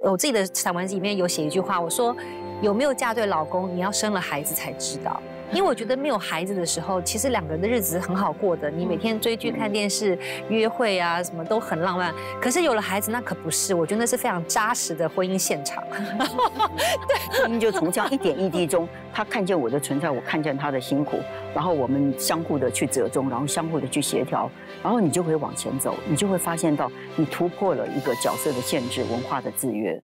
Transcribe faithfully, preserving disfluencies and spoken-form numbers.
我自己的散文里面有写一句话，我说有没有嫁对老公，你要生了孩子才知道。因为我觉得没有孩子的时候，其实两个人的日子很好过的，你每天追剧、看电视、约会啊，什么都很浪漫。可是有了孩子，那可不是，我觉得那是非常扎实的婚姻现场。 对，婚姻就从这样一点一滴中，他看见我的存在，我看见他的辛苦，然后我们相互的去折中，然后相互的去协调，然后你就会往前走，你就会发现到你突破了一个角色的限制、文化的制约。